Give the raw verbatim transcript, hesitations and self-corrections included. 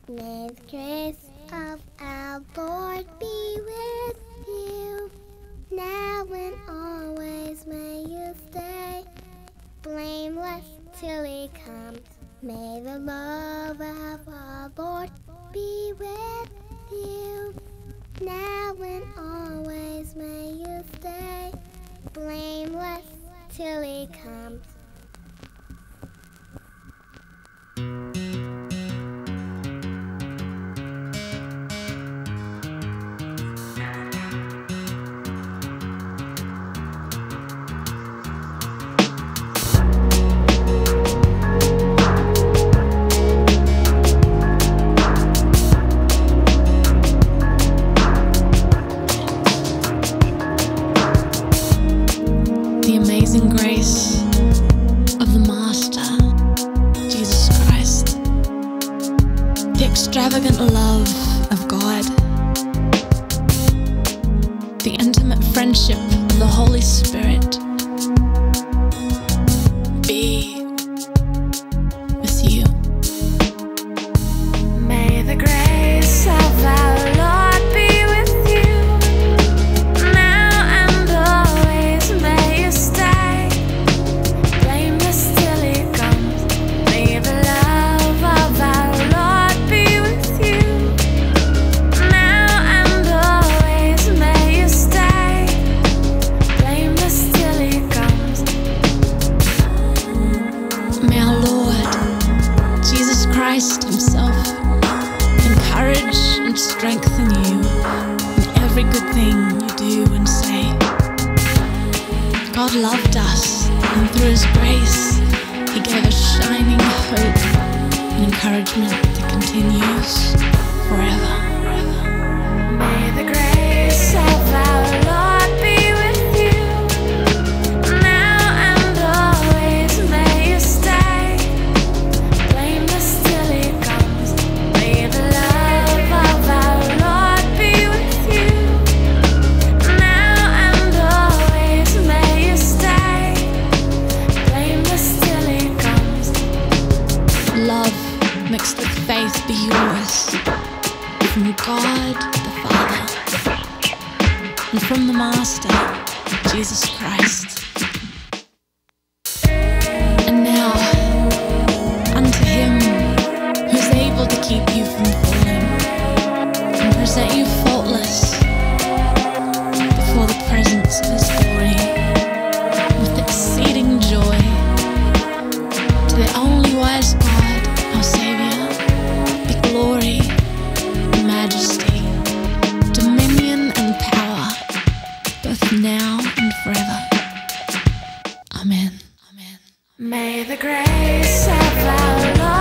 May the grace of our Lord be with you, now and always. May you stay blameless till He comes. May the love of our Lord be with you, now and always. May you stay blameless till He comes. Amazing grace of the Master, Jesus Christ, the extravagant love of God, the intimate friendship of the Holy Spirit be with you. May the grace of our Lord be with you, now and always. May you stay blameless till He comes. May the love of our Lord be with you, now and always. May you stay blameless till He comes. May our Lord Jesus Christ Himself encourage and strengthen you in every good thing you do and say. God loved us, and through His grace He gave us shining hope and encouragement that continues forever. May the grace of our Lord be with you, now and always. May you stay blameless till He comes. May the love of our Lord be with you, now and always. May you stay blameless till He comes. Love mixed with faith be yours, from God the Father and from the Master, Jesus Christ. And now, unto Him who is able to keep you from falling and present you faultless before the presence of His glory with exceeding joy, to the only wise God, our Saviour, be glory, majesty, dominion and power, both now and forever. Amen. Amen. May the grace of our Lord